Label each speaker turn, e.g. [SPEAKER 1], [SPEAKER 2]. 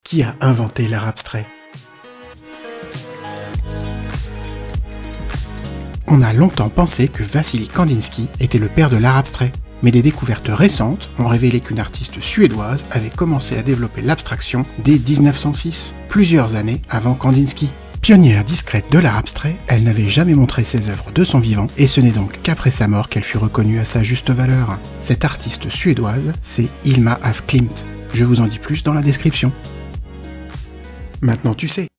[SPEAKER 1] Qui a inventé l'art abstrait? On a longtemps pensé que Vassili Kandinsky était le père de l'art abstrait, mais des découvertes récentes ont révélé qu'une artiste suédoise avait commencé à développer l'abstraction dès 1906, plusieurs années avant Kandinsky. Pionnière discrète de l'art abstrait, elle n'avait jamais montré ses œuvres de son vivant, et ce n'est donc qu'après sa mort qu'elle fut reconnue à sa juste valeur. Cette artiste suédoise, c'est Hilma af Klint. Je vous en dis plus dans la description. Maintenant tu sais.